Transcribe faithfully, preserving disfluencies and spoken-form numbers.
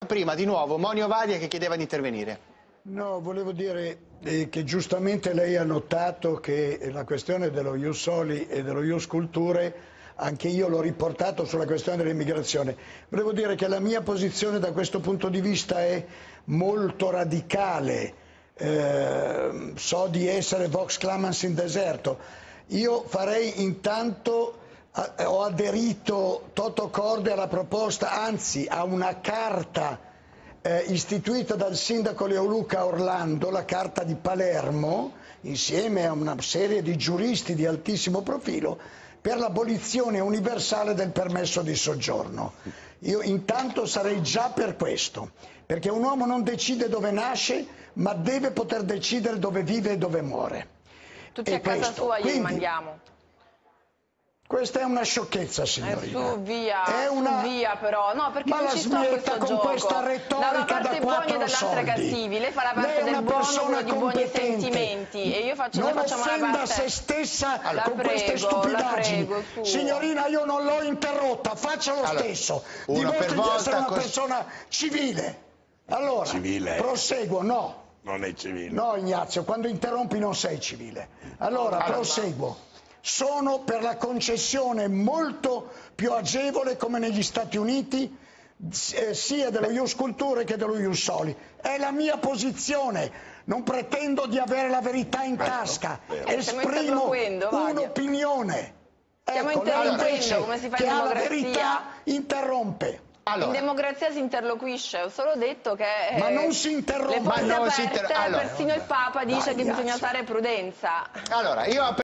prima di nuovo Monio Vadia che chiedeva di intervenire. No, volevo dire eh, che giustamente lei ha notato che la questione dello Ius Soli e dello Ius Culturae, anche io l'ho riportato sulla questione dell'immigrazione. Volevo dire che la mia posizione da questo punto di vista è molto radicale, eh, so di essere vox clamans in deserto. Io farei intanto, eh, ho aderito toto corde alla proposta, anzi a una carta Eh, istituita dal sindaco Leoluca Orlando, la Carta di Palermo, insieme a una serie di giuristi di altissimo profilo, per l'abolizione universale del permesso di soggiorno. Io intanto sarei già per questo, perché un uomo non decide dove nasce, ma deve poter decidere dove vive e dove muore. Tutti e a casa questo. sua Quindi, gli mandiamo. Questa è una sciocchezza, signorina. Eh, su, via, è una... su, via però. No, perché Ma non la ci sta questo con gioco. questa retorica da una parte da buoni e quattro dall'altra soldi. cattivi. Lei fa la parte Lei è del una buono, persona quello di buoni competente. sentimenti. E io faccio, non noi facciamo la offenda parte... se stessa la con prego, queste stupidaggini. la prego, Signorina, io non l'ho interrotta, faccia lo allora, stesso. uno per Dimostri di essere una volta persona civile. Allora, Civile. proseguo, no. Non è civile. No, Ignazio, quando interrompi non sei civile. Allora, allora proseguo. Sono per la concessione molto più agevole, come negli Stati Uniti, eh, sia dello Ius Culturae che dello Ius Soli. È la mia posizione, non pretendo di avere la verità in tasca, esprimo un'opinione. Stiamo Ecco, lei interrompendo, invece come si fa che in ha la democrazia? verità interrompe. Allora. In democrazia si interloquisce, ho solo detto che eh, Ma non si interrompe. le porte Ma non aperte, si inter... allora, persino il Papa dice dai, che bisogna Ignazio. usare prudenza. allora io